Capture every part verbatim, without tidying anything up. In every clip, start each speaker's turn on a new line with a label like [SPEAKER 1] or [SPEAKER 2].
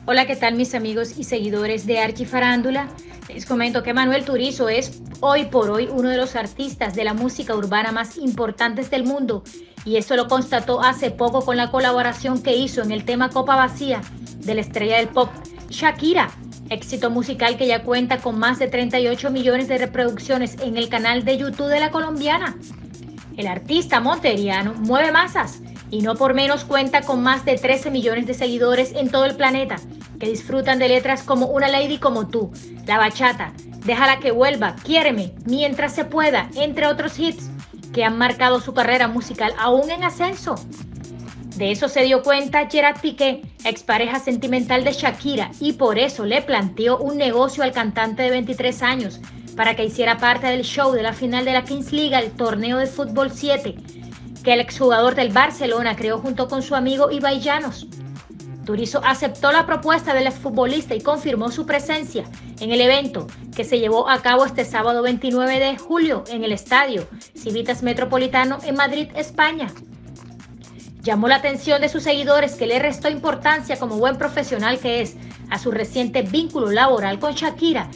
[SPEAKER 1] Hola, ¿qué tal mis amigos y seguidores de Archifarándula? Les comento que Manuel Turizo es hoy por hoy uno de los artistas de la música urbana más importantes del mundo, y esto lo constató hace poco con la colaboración que hizo en el tema Copa Vacía de la estrella del pop Shakira, éxito musical que ya cuenta con más de treinta y ocho millones de reproducciones en el canal de YouTube de la colombiana. El artista monteriano mueve masas y no por menos cuenta con más de trece millones de seguidores en todo el planeta que disfrutan de letras como Una Lady como tú, La Bachata, Déjala que vuelva, Quiéreme, Mientras se pueda, entre otros hits que han marcado su carrera musical aún en ascenso. De eso se dio cuenta Gerard Piqué, expareja sentimental de Shakira, y por eso le planteó un negocio al cantante de veintitrés años para que hiciera parte del show de la final de la Kings Liga, el torneo de fútbol siete, que el exjugador del Barcelona creó junto con su amigo Ibai Llanos. Turizo aceptó la propuesta del exfutbolista y confirmó su presencia en el evento que se llevó a cabo este sábado veintinueve de julio en el estadio Civitas Metropolitano en Madrid, España. Llamó la atención de sus seguidores, que le restó importancia como buen profesional que es a su reciente vínculo laboral con Shakira.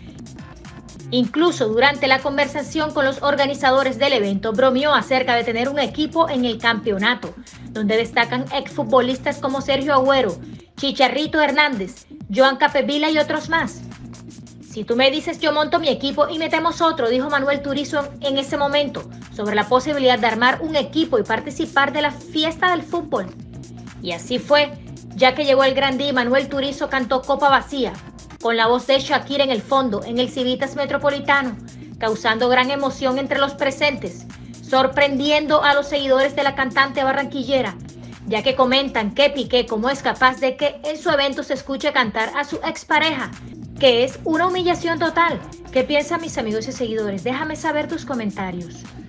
[SPEAKER 1] Incluso durante la conversación con los organizadores del evento, bromeó acerca de tener un equipo en el campeonato, donde destacan exfutbolistas como Sergio Agüero, Chicharrito Hernández, Joan Capdevila y otros más. Si tú me dices, yo monto mi equipo y metemos otro, dijo Manuel Turizo en ese momento, sobre la posibilidad de armar un equipo y participar de la fiesta del fútbol. Y así fue, ya que llegó el gran día y Manuel Turizo cantó Copa Vacía, con la voz de Shakira en el fondo, en el Civitas Metropolitano, causando gran emoción entre los presentes, sorprendiendo a los seguidores de la cantante barranquillera, ya que comentan que Piqué cómo es capaz de que en su evento se escuche cantar a su expareja, que es una humillación total. ¿Qué piensan mis amigos y seguidores? Déjame saber tus comentarios.